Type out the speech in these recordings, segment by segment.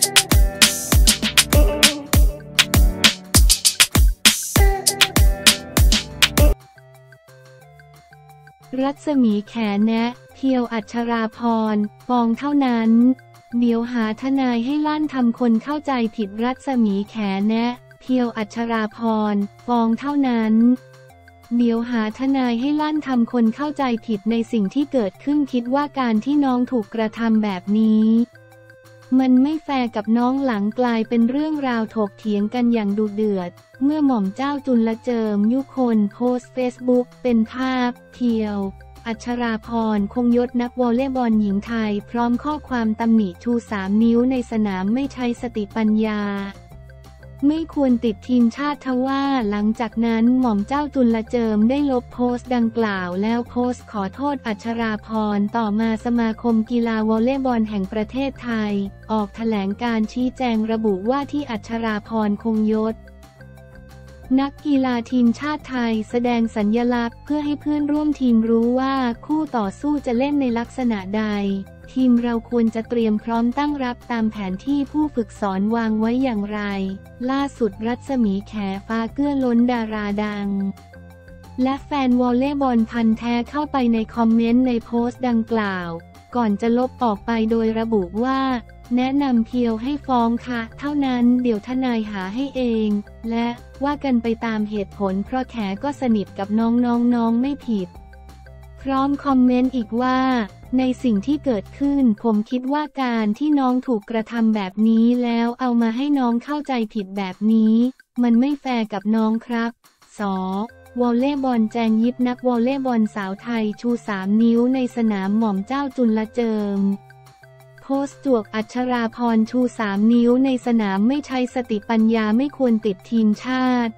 รัศมีแขแนะเพียวอัชราพรฟองเท่านั้นเดี๋ยวหาทนายให้ลั่นทำคนเข้าใจผิดรัศมีแขแนะเพียวอัชราพรฟองเท่านั้นเดี๋ยวหาทนายให้ลั่นทำคนเข้าใจผิดในสิ่งที่เกิดขึ้นคิดว่าการที่น้องถูกกระทำแบบนี้มันไม่แฟร์กับน้องหลังกลายเป็นเรื่องราวถกเถียงกันอย่างดุเดือดเมื่อหม่อมเจ้าจุลเจิมยุคนโพสต์เฟซบุ๊กเป็นภาพเพียวอัชราพรคงยศนักวอลเลย์บอลหญิงไทยพร้อมข้อความตำหนิชู3 นิ้วในสนามไม่ใช้สติปัญญาไม่ควรติดทีมชาติทว่าหลังจากนั้นหม่อมเจ้าจุลเจิมได้ลบโพสต์ดังกล่าวแล้วโพสต์ขอโทษอัชราพรต่อมาสมาคมกีฬาวอลเลย์บอลแห่งประเทศไทยออกแถลงการชี้แจงระบุว่าที่อัชราพรคงยศนักกีฬาทีมชาติไทยแสดงสัญลักษณ์เพื่อให้เพื่อนร่วมทีมรู้ว่าคู่ต่อสู้จะเล่นในลักษณะใดทีมเราควรจะเตรียมพร้อมตั้งรับตามแผนที่ผู้ฝึกสอนวางไว้อย่างไรล่าสุดรัศมีแขฟ้าเกื้อล้นดาราดังและแฟนวอลเลย์บอลพันธุ์แท้เข้าไปในคอมเมนต์ในโพสต์ดังกล่าวก่อนจะลบออกไปโดยระบุว่าแนะนำเพียวให้ฟ้องค่ะเท่านั้นเดี๋ยวทนายหาให้เองและว่ากันไปตามเหตุผลเพราะแขก็สนิทกับน้องไม่ผิดพร้อมคอมเมนต์อีกว่าในสิ่งที่เกิดขึ้นผมคิดว่าการที่น้องถูกกระทำแบบนี้แล้วเอามาให้น้องเข้าใจผิดแบบนี้มันไม่แฟร์กับน้องครับวอลเลย์บอลแจงยิบนักวอลเลย์บอลสาวไทยชู3 นิ้วในสนามหม่อมเจ้าจุลเจิมโพสต์จวกอัชราพรชู3 นิ้วในสนามไม่ใช้สติปัญญาไม่ควรติดทีมชาติ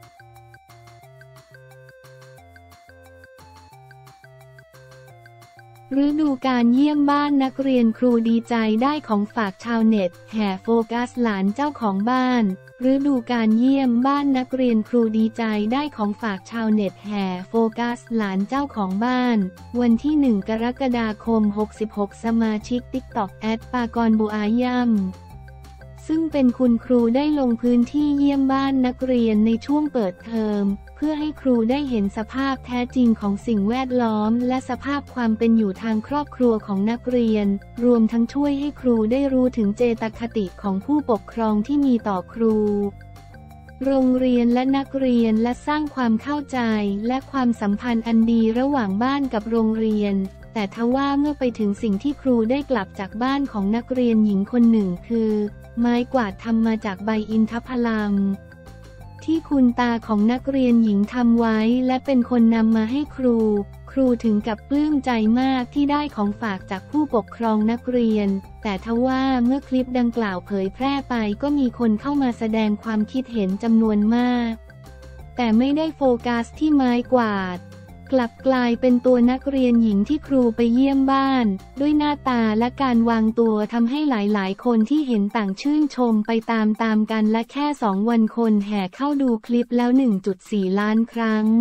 ฤดูกาลเยี่ยมบ้านนักเรียนครูดีใจได้ของฝากชาวเน็ตแห่โฟกัสหลานเจ้าของบ้านฤดูกาลเยี่ยมบ้านนักเรียนครูดีใจได้ของฝากชาวเน็ตแห่โฟกัสหลานเจ้าของบ้านวันที่ 1 กรกฎาคม 66สมาชิก TikTok ปากรบัวย่ำซึ่งเป็นคุณครูได้ลงพื้นที่เยี่ยมบ้านนักเรียนในช่วงเปิดเทอมเพื่อให้ครูได้เห็นสภาพแท้จริงของสิ่งแวดล้อมและสภาพความเป็นอยู่ทางครอบครัวของนักเรียนรวมทั้งช่วยให้ครูได้รู้ถึงเจตคติของผู้ปกครองที่มีต่อครูโรงเรียนและนักเรียนและสร้างความเข้าใจและความสัมพันธ์อันดีระหว่างบ้านกับโรงเรียนแต่ทว่าเมื่อไปถึงสิ่งที่ครูได้กลับจากบ้านของนักเรียนหญิงคนหนึ่งคือไม้กวาดทำมาจากใบอินทผลัมที่คุณตาของนักเรียนหญิงทำไว้และเป็นคนนำมาให้ครูถึงกับปลื้มใจมากที่ได้ของฝากจากผู้ปกครองนักเรียนแต่ทว่าเมื่อคลิปดังกล่าวเผยแพร่ไปก็มีคนเข้ามาแสดงความคิดเห็นจำนวนมากแต่ไม่ได้โฟกัสที่ไม้กวาดกลับกลายเป็นตัวนักเรียนหญิงที่ครูไปเยี่ยมบ้านด้วยหน้าตาและการวางตัวทำให้หลายๆคนที่เห็นต่างชื่นชมไปตามกันและแค่2 วันคนแห่เข้าดูคลิปแล้ว 1.4 ล้านครั้ง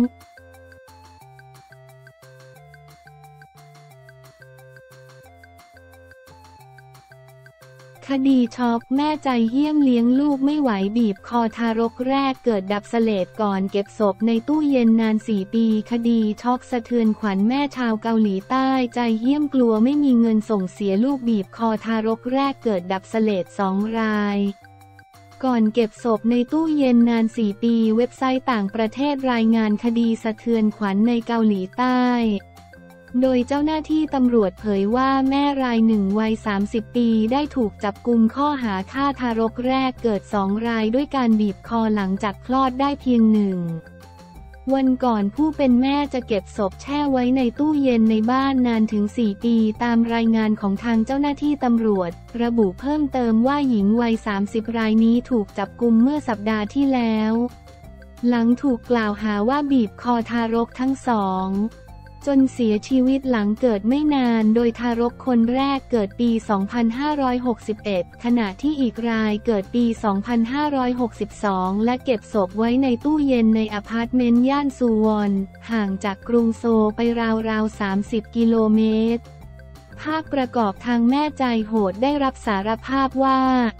คดีช็อกแม่ใจเหี้ยมเลี้ยงลูกไม่ไหวบีบคอทารกแรกเกิดดับเสลดก่อนเก็บศพในตู้เย็นนาน4 ปีคดีช็อกสะเทือนขวัญแม่ชาวเกาหลีใต้ใจเหี้ยมกลัวไม่มีเงินส่งเสียลูกบีบคอทารกแรกเกิดดับเสลด2 รายก่อนเก็บศพในตู้เย็นนาน4 ปีเว็บไซต์ต่างประเทศรายงานคดีสะเทือนขวัญในเกาหลีใต้โดยเจ้าหน้าที่ตำรวจเผยว่าแม่รายหนึ่งวัย30 ปีได้ถูกจับกุมข้อหาฆ่าทารกแรกเกิด2 รายด้วยการบีบคอหลังจากคลอดได้เพียง1 วันก่อนผู้เป็นแม่จะเก็บศพแช่ไว้ในตู้เย็นในบ้านนานถึง4 ปีตามรายงานของทางเจ้าหน้าที่ตำรวจระบุเพิ่มเติมว่าหญิงวัย30 รายนี้ถูกจับกุมเมื่อสัปดาห์ที่แล้วหลังถูกกล่าวหาว่าบีบคอทารกทั้ง2จนเสียชีวิตหลังเกิดไม่นานโดยทารกคนแรกเกิดปี 2561 ขณะที่อีกรายเกิดปี 2562 และเก็บศพไว้ในตู้เย็นในอพาร์ตเมนต์ย่านซูวอนห่างจากกรุงโซลไปราวๆ 30 กิโลเมตรภาพประกอบทางแม่ใจโหดได้รับสารภาพว่า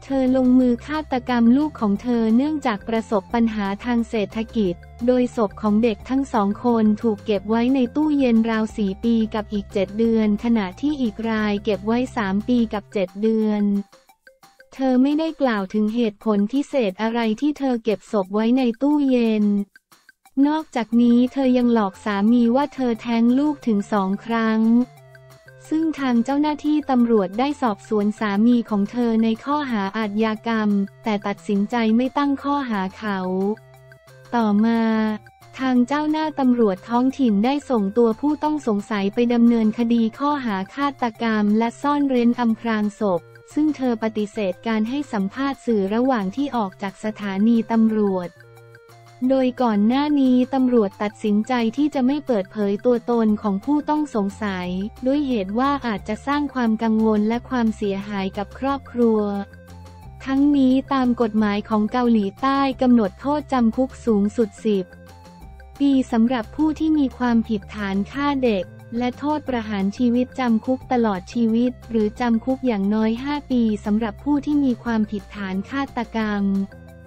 เธอลงมือฆาตกรรมลูกของเธอเนื่องจากประสบปัญหาทางเศรษฐกิจโดยศพของเด็กทั้ง2 คนถูกเก็บไว้ในตู้เย็นราว4 ปีกับอีก7 เดือนขณะที่อีกรายเก็บไว้3 ปีกับ7 เดือนเธอไม่ได้กล่าวถึงเหตุผลพิเศษอะไรที่เธอเก็บศพไว้ในตู้เย็นนอกจากนี้เธอยังหลอกสามีว่าเธอแท้งลูกถึง2 ครั้งซึ่งทางเจ้าหน้าที่ตำรวจได้สอบสวนสามีของเธอในข้อหาอาชญากรรมแต่ตัดสินใจไม่ตั้งข้อหาเขาต่อมาทางเจ้าหน้าตำรวจท้องถิ่นได้ส่งตัวผู้ต้องสงสัยไปดำเนินคดีข้อหาฆาตกรรมและซ่อนเร้นอำพรางศพซึ่งเธอปฏิเสธการให้สัมภาษณ์สื่อระหว่างที่ออกจากสถานีตำรวจโดยก่อนหน้านี้ตำรวจตัดสินใจที่จะไม่เปิดเผยตัวตนของผู้ต้องสงสัยด้วยเหตุว่าอาจจะสร้างความกังวลและความเสียหายกับครอบครัวทั้งนี้ตามกฎหมายของเกาหลีใต้กำหนดโทษจำคุกสูงสุด10 ปีสำหรับผู้ที่มีความผิดฐานฆ่าเด็กและโทษประหารชีวิตจำคุกตลอดชีวิตหรือจำคุกอย่างน้อย5 ปีสำหรับผู้ที่มีความผิดฐานฆาตกรรม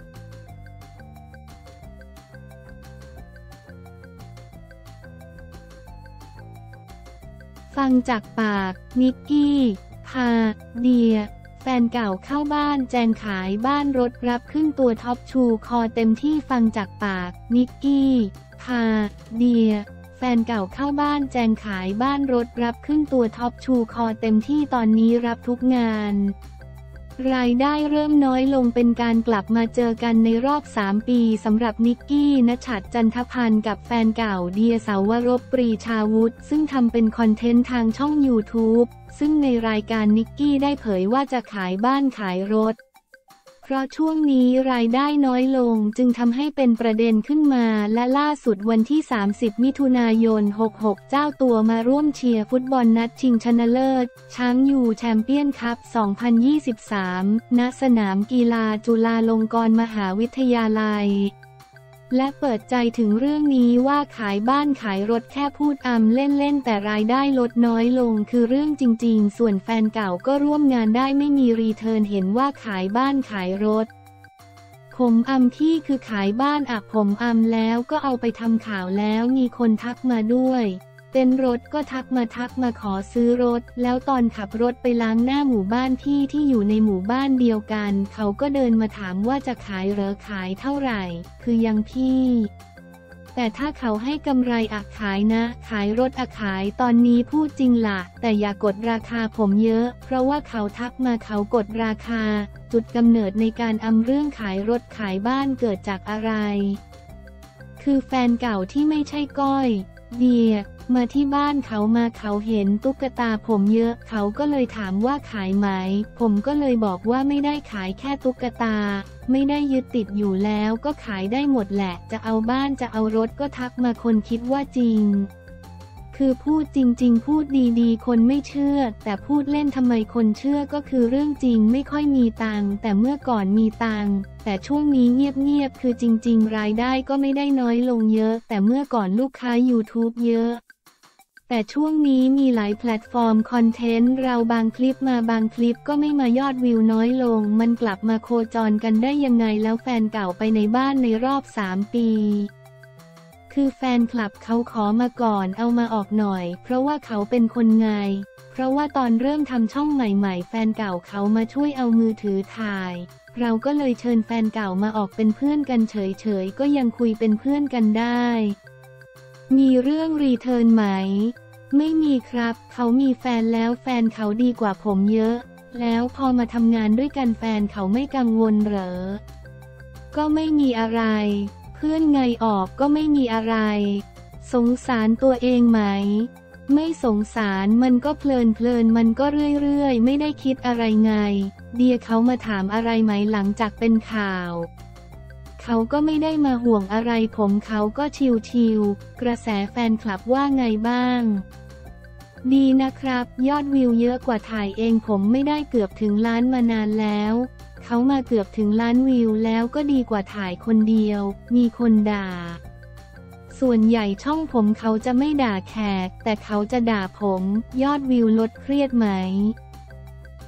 ฟังจากปากนิกกี้พาเดียแฟนเก่าเข้าบ้านแจงขายบ้านรถรับขึ้นตัวท็อปชูคอเต็มที่ฟังจากปากนิกกี้พาเดียแฟนเก่าเข้าบ้านแจงขายบ้านรถรับขึ้นตัวท็อปชูคอเต็มที่ตอนนี้รับทุกงานรายได้เริ่มน้อยลงเป็นการกลับมาเจอกันในรอบ3 ปีสำหรับนิกกี้ณฉัตรจันทพันธ์กับแฟนเก่าเดียสาวรบปรีชาวุฒิซึ่งทำเป็นคอนเทนต์ทางช่อง YouTube ซึ่งในรายการนิกกี้ได้เผยว่าจะขายบ้านขายรถเพราะช่วงนี้รายได้น้อยลงจึงทำให้เป็นประเด็นขึ้นมาและล่าสุดวันที่30 มิถุนายน 66เจ้าตัวมาร่วมเชียร์ฟุตบอลนัดชิงชนะเลิศช้างยูแชมเปี้ยนคัพ 2023 ณ สนามกีฬาจุฬาลงกรณ์มหาวิทยาลัยและเปิดใจถึงเรื่องนี้ว่าขายบ้านขายรถแค่พูดเล่นๆแต่รายได้ลดน้อยลงคือเรื่องจริงๆส่วนแฟนเก่าก็ร่วมงานได้ไม่มีรีเทิร์นเห็นว่าขายบ้านขายรถผมที่คือขายบ้านผมแล้วก็เอาไปทำข่าวแล้วมีคนทักมาด้วยเต็นท์รถก็ทักมาขอซื้อรถแล้วตอนขับรถไปล้างหน้าหมู่บ้านพี่ที่อยู่ในหมู่บ้านเดียวกันเขาก็เดินมาถามว่าจะขายเหรอขายเท่าไหร่คือยังพี่แต่ถ้าเขาให้กำไรขายนะขายรถขายตอนนี้พูดจริงล่ะแต่อย่ากดราคาผมเยอะเพราะว่าเขาทักมาเขากดราคาจุดกำเนิดในการเรื่องขายรถขายบ้านเกิดจากอะไรคือแฟนเก่าที่ไม่ใช่ก้อยเดียมาที่บ้านเขาเห็นตุ๊กตาผมเยอะเขาก็เลยถามว่าขายไหมผมก็เลยบอกว่าไม่ได้ขายแค่ตุ๊กตาไม่ได้ยึดติดอยู่แล้วก็ขายได้หมดแหละจะเอาบ้านจะเอารถก็ทักมาคนคิดว่าจริงคือพูดจริงๆพูดดีๆคนไม่เชื่อแต่พูดเล่นทำไมคนเชื่อก็คือเรื่องจริงไม่ค่อยมีตังค์แต่เมื่อก่อนมีตังค์แต่ช่วงนี้เงียบๆคือจริงๆรายได้ก็ไม่ได้น้อยลงเยอะแต่เมื่อก่อนลูกค้า YouTube เยอะแต่ช่วงนี้มีหลายแพลตฟอร์มคอนเทนต์เราบางคลิปมาบางคลิปก็ไม่มายอดวิวน้อยลงมันกลับมาโคจรกันได้ยังไงแล้วแฟนเก่าไปในบ้านในรอบ3 ปีคือแฟนคลับเขาขอมาก่อนเอามาออกหน่อยเพราะว่าเขาเป็นคนไงเพราะว่าตอนเริ่มทำช่องใหม่ๆแฟนเก่าเขามาช่วยเอามือถือถ่ายเราก็เลยเชิญแฟนเก่ามาออกเป็นเพื่อนกันเฉยๆก็ยังคุยเป็นเพื่อนกันได้มีเรื่องรีเทิร์นไหมไม่มีครับเขามีแฟนแล้วแฟนเขาดีกว่าผมเยอะแล้วพอมาทำงานด้วยกันแฟนเขาไม่กังวลเหรอก็ไม่มีอะไรเพื่อนไงออกก็ไม่มีอะไรสงสารตัวเองไหมไม่สงสารมันก็เพลินมันก็เรื่อยไม่ได้คิดอะไรไงเดียเขามาถามอะไรไหมหลังจากเป็นข่าวเขาก็ไม่ได้มาห่วงอะไรผมเขาก็ชิลๆกระแสแฟนคลับว่าไงบ้างดีนะครับยอดวิวเยอะกว่าถ่ายเองผมไม่ได้เกือบถึงล้านมานานแล้วเขามาเกือบถึงล้านวิวแล้วก็ดีกว่าถ่ายคนเดียวมีคนด่าส่วนใหญ่ช่องผมเขาจะไม่ด่าแขกแต่เขาจะด่าผมยอดวิวลดเครียดไหม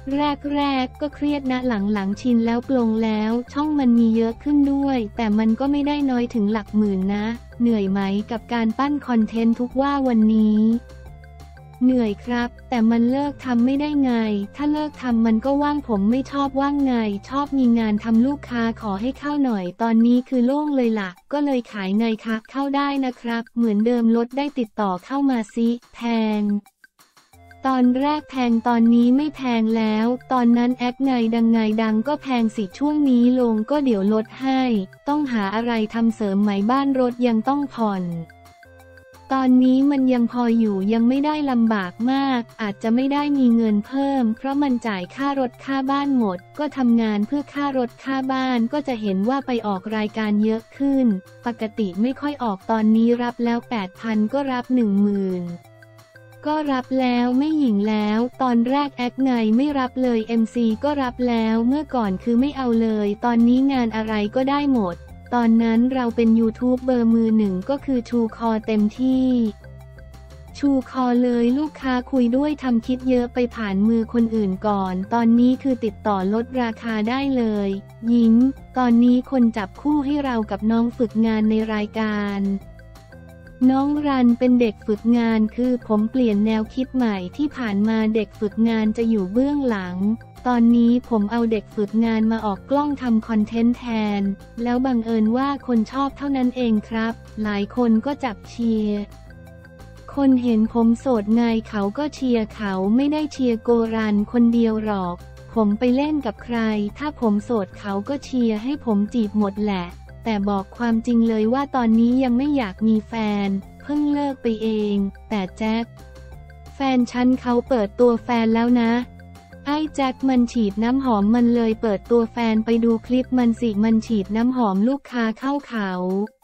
แรกก็เครียดนะหลังๆชินแล้วปลงแล้วช่องมันมีเยอะขึ้นด้วยแต่มันก็ไม่ได้น้อยถึงหลักหมื่นนะเหนื่อยไหมกับการปั้นคอนเทนต์ทุกว่าวันนี้เหนื่อยครับแต่มันเลิกทำไม่ได้ไงถ้าเลิกทำมันก็ว่างผมไม่ชอบว่างไงชอบมีงานทำลูกค้าขอให้เข้าหน่อยตอนนี้คือโล่งเลยล่ะก็เลยขายไงคะเข้าได้นะครับเหมือนเดิมลดได้ติดต่อเข้ามาซิแพงตอนแรกแพงตอนนี้ไม่แพงแล้วตอนนั้นแอคไงดังก็แพงสิช่วงนี้ลงก็เดี๋ยวลดให้ต้องหาอะไรทำเสริมไหมบ้านรถยังต้องผ่อนตอนนี้มันยังพออยู่ยังไม่ได้ลำบากมากอาจจะไม่ได้มีเงินเพิ่มเพราะมันจ่ายค่ารถค่าบ้านหมดก็ทำงานเพื่อค่ารถค่าบ้านก็จะเห็นว่าไปออกรายการเยอะขึ้นปกติไม่ค่อยออกตอนนี้รับแล้ว 8,000 ก็รับ 10,000ก็รับแล้วไม่หยิ่งแล้วตอนแรกแอคไงไม่รับเลย MC ก็รับแล้วเมื่อก่อนคือไม่เอาเลยตอนนี้งานอะไรก็ได้หมดตอนนั้นเราเป็นยูทูบเบอร์มือหนึ่งก็คือชูคอเต็มที่ชูคอเลยลูกค้าคุยด้วยทำคิดเยอะไปผ่านมือคนอื่นก่อนตอนนี้คือติดต่อลดราคาได้เลยยิ้มตอนนี้คนจับคู่ให้เรากับน้องฝึกงานในรายการน้องรันเป็นเด็กฝึกงานคือผมเปลี่ยนแนวคิดใหม่ที่ผ่านมาเด็กฝึกงานจะอยู่เบื้องหลังตอนนี้ผมเอาเด็กฝึกงานมาออกกล้องทำคอนเทนต์แทนแล้วบังเอิญว่าคนชอบเท่านั้นเองครับหลายคนก็จับเชียร์คนเห็นผมโสดไงเขาก็เชียร์เขาไม่ได้เชียร์โกรันคนเดียวหรอกผมไปเล่นกับใครถ้าผมโสดเขาก็เชียร์ให้ผมจีบหมดแหละแต่บอกความจริงเลยว่าตอนนี้ยังไม่อยากมีแฟนเพิ่งเลิกไปเองแต่แจ็คแฟนฉันเขาเปิดตัวแฟนแล้วนะไอ้แจ็คมันฉีดน้ำหอมมันเลยเปิดตัวแฟนไปดูคลิปมันสิมันฉีดน้ำหอมลูกค้าเข้าเขา